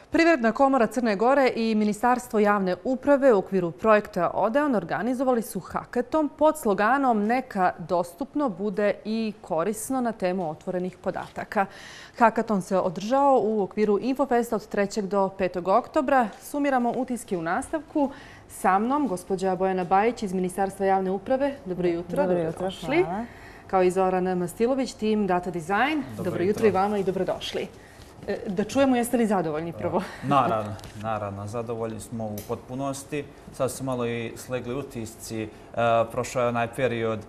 Privredna komora Crne Gore i Ministarstvo javne uprave u okviru projekta Odeon organizovali su hakaton pod sloganom "Neka dostupno bude i korisno" na temu otvorenih podataka. Hakaton se održao u okviru Infofesta od 3. do 5. oktobra. Sumiramo utiske u nastavku. Sa mnom gospođa Bojana Bajić iz Ministarstva javne uprave. Dobro jutro. Dobro jutro, hvala. Kao i Zoran Mastilović, tim Data Design. Dobro jutro i vama i dobrodošli. Da čujemo, jeste li zadovoljni prvo? Naravno. Zadovoljni smo u potpunosti. Sad su malo i slegli utisci. Prošao je onaj period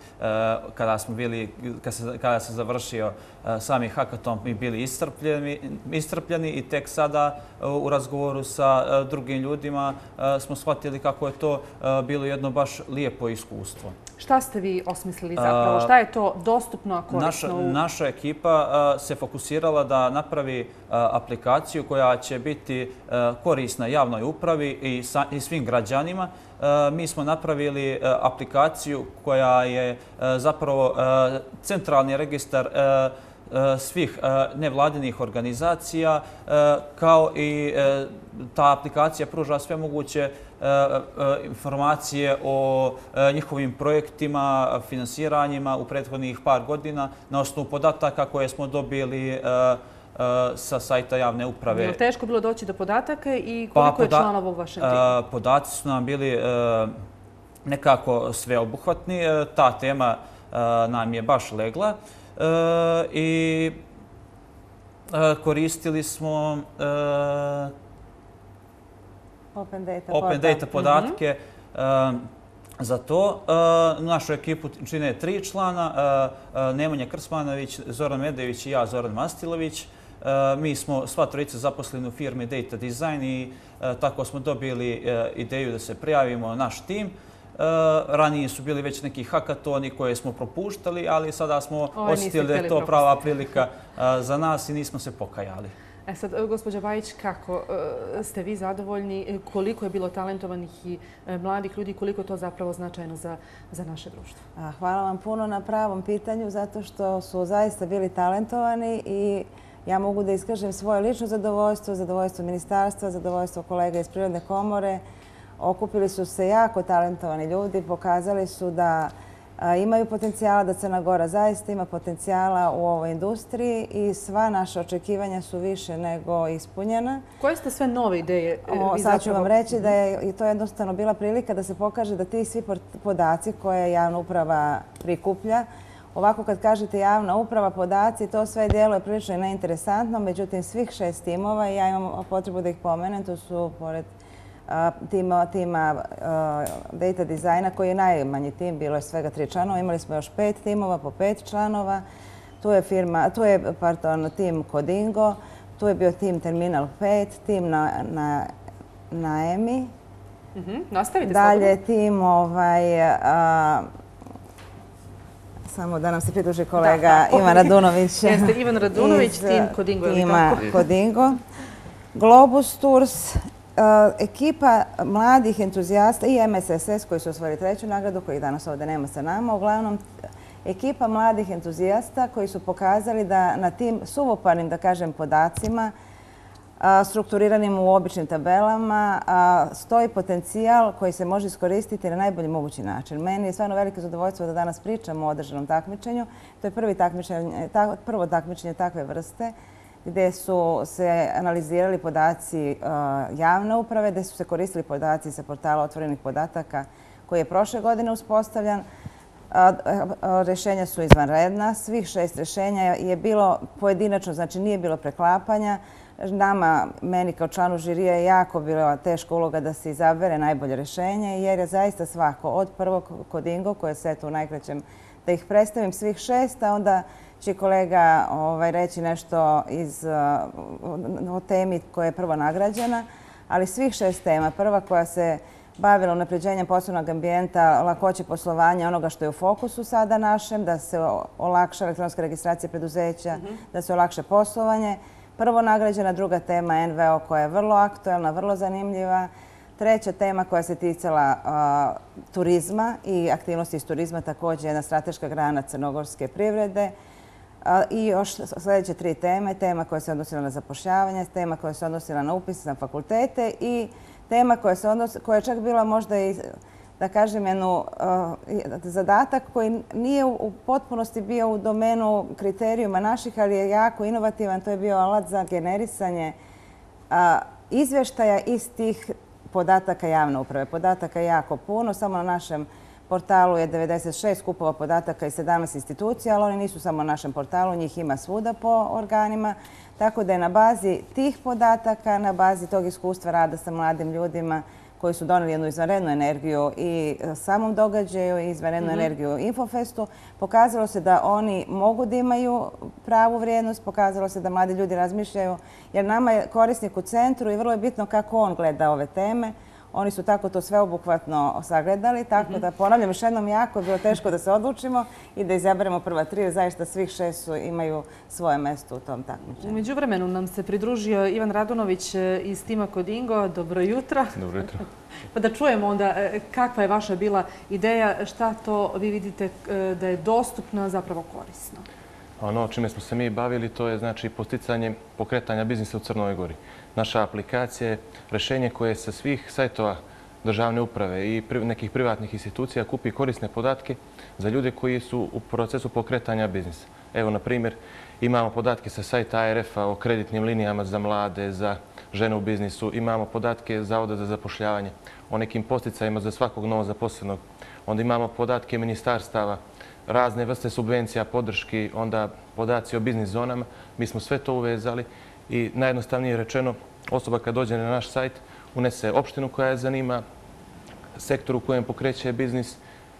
kada se završio sami hakaton, mi bili iscrpljeni i tek sada u razgovoru sa drugim ljudima smo shvatili kako je to bilo jedno baš lijepo iskustvo. Šta ste vi osmislili zapravo? Šta je to dostupno, a korisno? Naša ekipa se fokusirala da napravi aplikaciju koja će biti korisna javnoj upravi i svim građanima. Mi smo napravili aplikaciju koja je zapravo centralni registar svih nevladinih organizacija, kao i ta aplikacija pruža sve moguće informacije o njihovim projektima, finansiranjima u prethodnih par godina na osnovu podataka koje smo dobili sa sajta javne uprave. Je li teško bilo doći do podataka i koliko je članova u vašem timu? Podaci su nam bili nekako sveobuhvatni. Ta tema nam je baš legla i koristili smo Open Data podatke za to. Našu ekipu čine 3 člana, Nemanja Krsmanović, Zoran Medević i ja, Zoran Mastilović. Mi smo sva trojica zaposleni u firmi Data Design i tako smo dobili ideju da se prijavimo na naš tim. Ranije su bili već neki hakatoni koje smo propuštali, ali sada smo osjetili da je to prava prilika za nas i nismo se pokajali. Sad, gospođa Bajić, kako ste vi zadovoljni? Koliko je bilo talentovanih i mladih ljudi? Koliko je to zapravo značajno za naše društvo? Hvala vam puno na pravom pitanju, zato što su zaista bili talentovani i ja mogu da iskažem svoje lično zadovoljstvo, zadovoljstvo ministarstva, zadovoljstvo kolega iz Privredne komore. Okupili su se jako talentovani ljudi, pokazali su da imaju potencijala, da Crna Gora zaista ima potencijala u ovoj industriji i sva naša očekivanja su više nego ispunjena. Koje ste sve nove ideje? Sad ću vam reći da je to jednostavno bila prilika da se pokaže da ti svi podaci koje javna uprava prikuplja, ovako kad kažete javna uprava, podaci, to sve djeluje prilično neinteresantno, međutim svih 6 timova, ja imam potrebu da ih pomenem, to su pored tima Data Designa, koji je najmanji tim, bilo je svega 3 članova, imali smo još 5 timova po 5 članova, tu je tim Codingo, tu je bio tim Terminal 5, tim na EMI, dalje tim samo da nam se pridruži kolega Ivan Radunović. Jeste Ivan Radunović, tim Codingo. Tima Codingo. Globus Tours, ekipa mladih entuzijasta i MSSS koji su osvojili 3. nagradu, kojih danas ovdje nema sa nama. Uglavnom, ekipa mladih entuzijasta koji su pokazali da na tim suvoparnim, da kažem, podacima, strukturiranim u običnim tabelama, stoji potencijal koji se može iskoristiti na najbolji mogući način. Meni je stvarno veliko zadovoljstvo da danas pričamo o održanom takmičenju. To je prvo takmičenje takve vrste gdje su se analizirali podaci javne uprave, gdje su se koristili podaci sa portala otvorenih podataka koji je prošle godine uspostavljan. Rješenja su izvanredna. Svih 6 rješenja je bilo pojedinačno, znači nije bilo preklapanja. Meni kao članu žirija je jako bila teška uloga da se izabere najbolje rješenje, jer je zaista svako, od prvog Codingo, koje se tu najkraćem da ih predstavim svih 6, a onda će kolega reći nešto o temi koja je prvo nagrađena, ali svih 6 tema. Prva koja se bavila unapređenjem poslovnog ambijenta, lakoće poslovanja, onoga što je u fokusu sada našem, da se olakša elektronska registracija preduzeća, da se olakša poslovanje. Prvo nagrađena, druga tema NVO koja je vrlo aktuelna, vrlo zanimljiva. 3. tema koja se ticala turizma i aktivnosti iz turizma, također jedna strateška grana crnogorske privrede. I još sljedeće 3 teme. Tema koja se odnosila na zapošljavanje, tema koja se odnosila na upis na fakultete i tema koja je čak bila možda i, da kažem, zadatak koji nije u potpunosti bio u domenu kriterijuma naših, ali je jako inovativan. To je bio alat za generisanje izvještaja iz tih podataka javne uprave. Podataka je jako puno, samo na našem portalu je 96 skupova podataka i 17 institucija, ali oni nisu samo na našem portalu, njih ima svuda po organima. Tako da je na bazi tih podataka, na bazi tog iskustva rada sa mladim ljudima koji su doneli jednu izvanrednu energiju i samom događaju i izvanrednu energiju Infofestu, pokazalo se da oni mogu da imaju pravu vrijednost, pokazalo se da mladi ljudi razmišljaju, jer nama je korisnik u centru i vrlo je bitno kako on gleda ove teme. Oni su tako to sveobuhvatno sagledali, tako da ponavljam još jednom, jako je bilo teško da se odlučimo i da izaberemo prva 3, jer zaista svih 6 imaju svoje mjesto u tom takmičenju. U međuvremenu nam se pridružio Ivan Radunović iz tima Kodingo. Dobro jutro. Dobro jutro. Pa da čujemo onda kakva je vaša bila ideja, šta to vi vidite da je dostupno, zapravo korisno. Ono čime smo se mi bavili, to je znači posticanje pokretanja biznisa u Crnoj Gori. Naša aplikacija je rješenje koje sa svih sajtova državne uprave i nekih privatnih institucija kupi korisne podatke za ljude koji su u procesu pokretanja biznisa. Evo, na primjer, imamo podatke sa sajta ARF-a o kreditnim linijama za mlade, za žene u biznisu. Imamo podatke Zavoda za zapošljavanje o nekim posticajima za svakog novozaposlenog. Onda imamo podatke ministarstava, razne vrste subvencija, podrški, onda podaci o biznis zonama. Mi smo sve to uvezali i najjednostavnije rečeno, osoba kad dođe na naš sajt unese opštinu koja je zanima, sektor u kojem pokreće biznis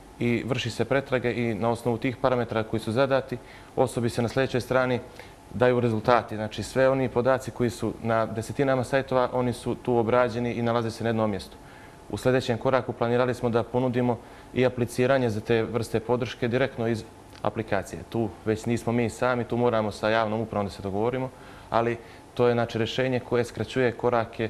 i vrši se pretrage i na osnovu tih parametara koji su zadati, osobi se na sljedećoj strani daju rezultati. Znači sve oni podaci koji su na desetinama sajtova, oni su tu obrađeni i nalaze se na jednom mjestu. U sljedećem koraku planirali smo da ponudimo i apliciranje za te vrste podrške direktno iz aplikacije. Tu već nismo mi sami, tu moramo sa javnom upravom da se dogovorimo, ali to je znači rješenje koje skraćuje korake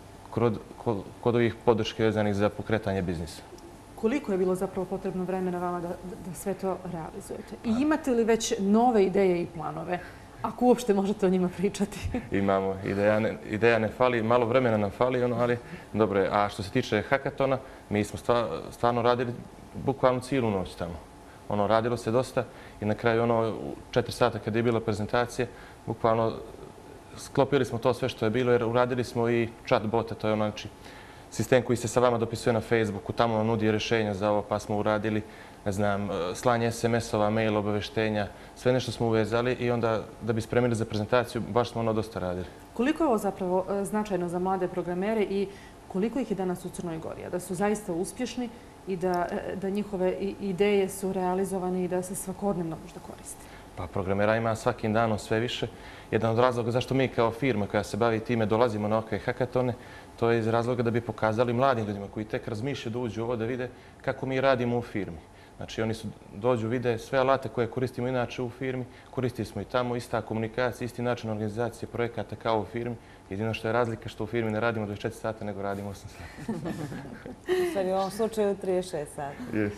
kod ovih podrške vezanih za pokretanje biznisa. Koliko je bilo zapravo potrebno vremena vama da sve to realizujete? I imate li već nove ideje i planove? Ako uopšte možete o njima pričati. Imamo. Ideja ne fali, malo vremena nam fali, ali dobro je. A što se tiče hakatona, mi smo stvarno radili bukvalno cijelu noć tamo. Radilo se dosta i na kraju 4 sata kada je bila prezentacija, bukvalno sklopili smo to sve što je bilo jer uradili smo i chat bota, to je znači sistem koji se sa vama dopisuje na Facebooku, tamo vam nudi rješenja za ovo, pa smo uradili, ne znam, slanje SMS-ova, mail obaveštenja, sve nešto smo uvezali i onda da bi spremili za prezentaciju, baš smo dosta radili. Koliko je ovo zapravo značajno za mlade programere i koliko ih je danas u Crnoj Gori? Da su zaista uspješni i da njihove ideje su realizovane i da se svakodnevno možda koriste? Pa programera ima svakim danom sve više. Jedan od razloga zašto mi kao firma koja se bavi time dolazimo na ovakve hakatone, to je iz razloga da bi pokazali mladim ljudima koji tek razmišljaju da uđu ovo da vide kako mi radimo u firmi. Znači oni dođu, vide sve alate koje koristimo inače u firmi, koristili smo i tamo, ista komunikacija, isti način organizacije projekata kao u firmi. Jedino što je razlika što u firmi ne radimo 24 sata, nego radimo 8 sata. U stvari u ovom slučaju 36 sata.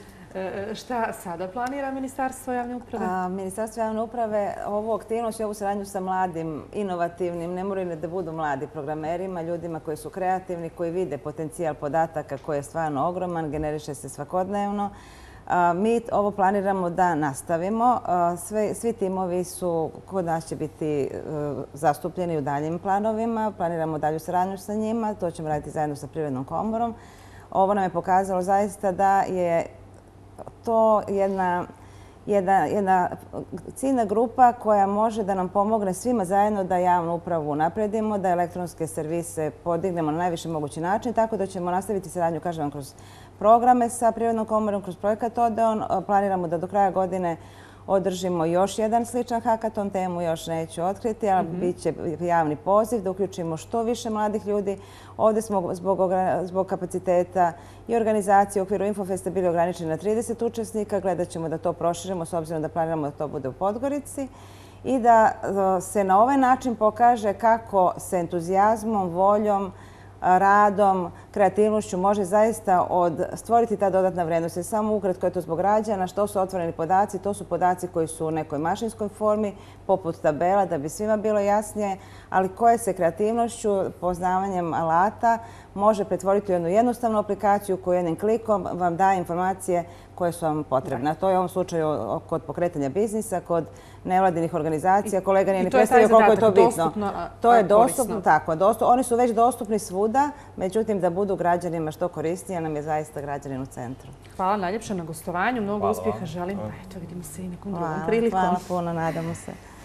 Šta sada planira Ministarstvo javne uprave? Ministarstvo javne uprave ovu aktivnost i ovu saradnju sa mladim, inovativnim, ne moraju da budu mladi programerima, ljudima koji su kreativni, koji vide potencijal podataka koji je stvarno ogroman, generiše se svakodnevno. Mi ovo planiramo da nastavimo. Svi timovi su kod nas će biti zastupljeni u daljim planovima. Planiramo dalju saradnju sa njima. To ćemo raditi zajedno sa Privrednom komorom. Ovo nam je pokazalo zaista da je to jedna ciljna grupa koja može da nam pomogne svima zajedno da javnu upravu napredimo, da elektronske servise podignemo na najviši mogući način, tako da ćemo nastaviti saradnju, kažem vam, kroz programe sa Privrednom komorom, kroz projekat Odeon. Planiramo da do kraja godine održimo još jedan sličan hakaton, temu još neću otkriti, ali bit će javni poziv da uključimo što više mladih ljudi. Ovdje smo zbog kapaciteta i organizacije u okviru Infofesta bili ograničeni na 30 učesnika. Gledat ćemo da to proširimo s obzirom da planiramo da to bude u Podgorici i da se na ovaj način pokaže kako se entuzijazmom, voljom, radom, kreativnošću može zaista stvoriti ta dodatna vrijednost. Jer samo ukratko je to zbog građana. Što su otvoreni podaci? To su podaci koji su u nekoj mašinskoj formi, poput tabela, da bi svima bilo jasnije, ali koje se kreativnošću, poznavanjem alata, može pretvoriti u jednu jednostavnu aplikaciju koju jednim klikom vam daje informacije koje su vam potrebne. To je u ovom slučaju kod pokretanja biznisa, kod nevladinih organizacija. Kolega nije ni predstavio koliko je to bitno. To je dostupno, tako. Oni su već dostupni svuda, međutim da budu građanima što korisnije, nam je zaista građanin u centru. Hvala najljepše na gostovanju, mnogo uspjeha želim. Eto, vidimo se i nekom drugom prilikom. Hvala puno, nadamo se.